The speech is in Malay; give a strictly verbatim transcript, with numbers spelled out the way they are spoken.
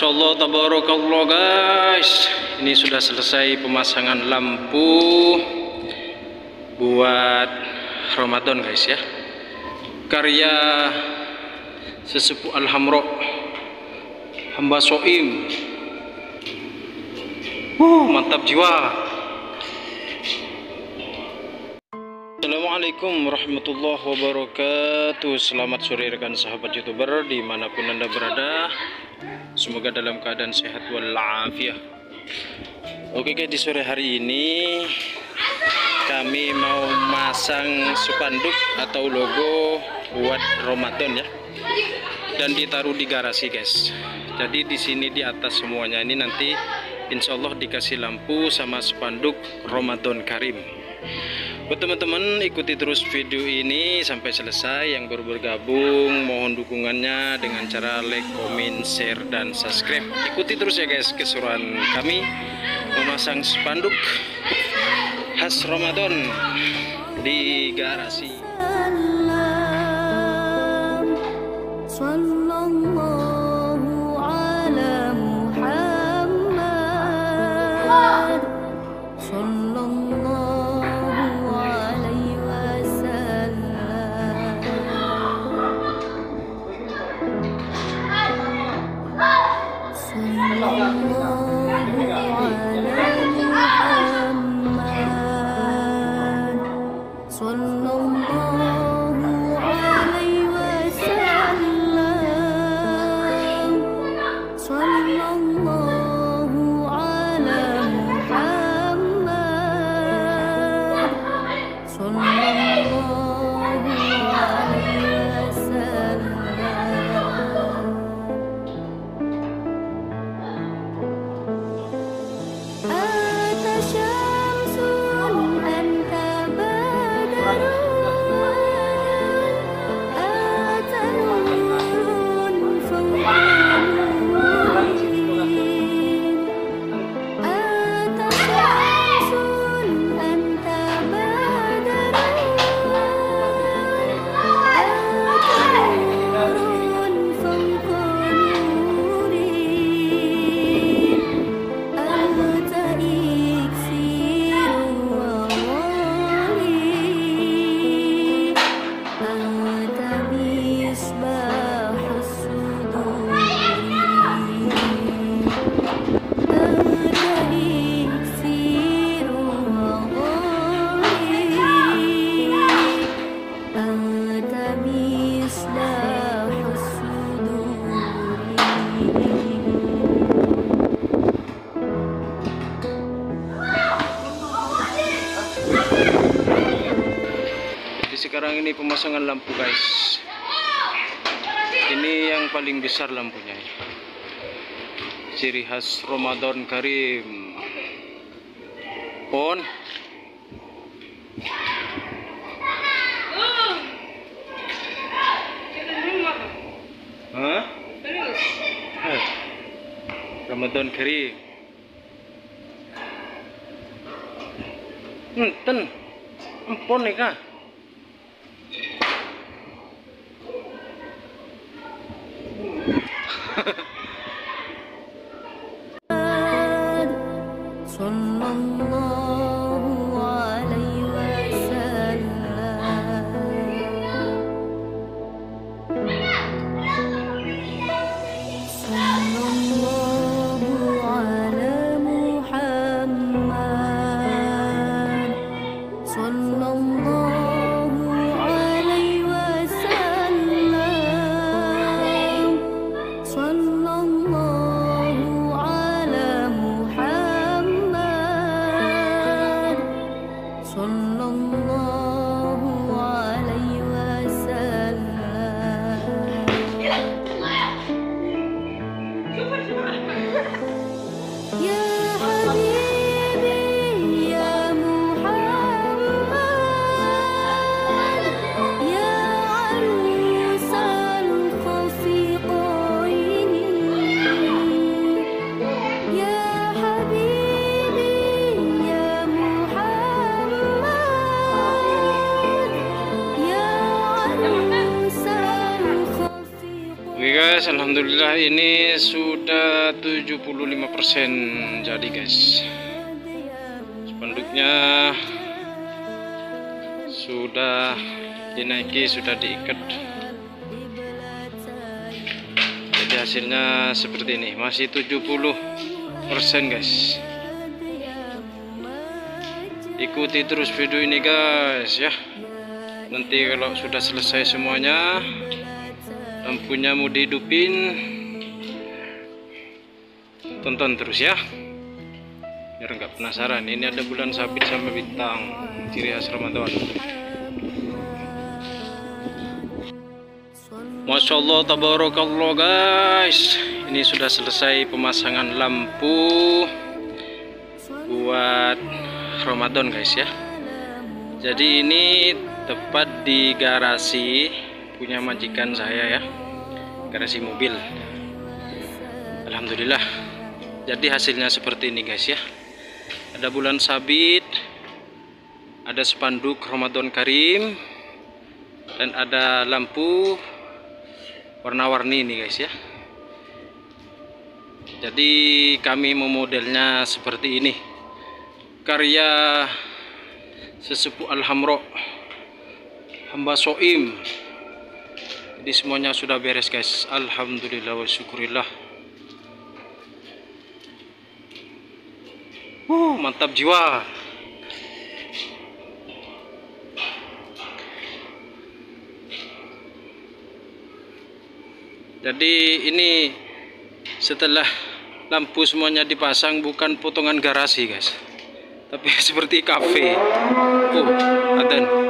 Masya Allah, tabarakallah guys. Ini sudah selesai pemasangan lampu buat Ramadan guys ya. Karya sesepuh Alhamro hamba Soim. Uh, mantap jiwa. Assalamualaikum warahmatullahi wabarakatuh. Selamat sore rekan sahabat youtuber dimanapun anda berada. Semoga dalam keadaan sehat walafiat. Oke guys, di sore hari ini kami mau masang spanduk atau logo buat Ramadan ya, dan ditaruh di garasi guys. Jadi di sini di atas semuanya ini nanti insya Allah dikasih lampu sama spanduk Ramadan Karim. Buat teman-teman, ikuti terus video ini sampai selesai. Yang baru bergabung mohon dukungannya dengan cara like, komen, share, dan subscribe. Ikuti terus ya guys keseruan kami memasang spanduk khas Ramadan di garasi. Sekarang ini pemasangan lampu guys. Ini yang paling besar lampunya, ciri khas Ramadan Karim. On. Hah? Eh. Ramadan Karim. Hmm, ten. Empon nih kah? Sallallahu guys, alhamdulillah ini sudah tujuh puluh lima persen jadi guys. Spanduknya sudah dinaiki, sudah diikat. Jadi hasilnya seperti ini, masih tujuh puluh persen guys. Ikuti terus video ini guys ya. Nanti kalau sudah selesai semuanya, lampunya mau dihidupin, tonton terus ya, biar nggak penasaran. Ini ada bulan sabit sama bintang, ciri khas Ramadan. Masya Allah, tabarakallah guys. Ini sudah selesai pemasangan lampu buat Ramadan guys ya. Jadi ini tepat di garasi punya majikan saya ya, garasi mobil. Alhamdulillah, jadi hasilnya seperti ini guys ya. Ada bulan sabit, ada spanduk Ramadan Karim, dan ada lampu warna-warni ini guys ya. Jadi kami memodelnya seperti ini, karya sesepuh Alhamro hamba Soim. Jadi semuanya sudah beres guys, alhamdulillah wa syukurillah. Uh, mantap jiwa. Jadi ini setelah lampu semuanya dipasang, bukan potongan garasi guys, tapi seperti kafe. Oh, adzan.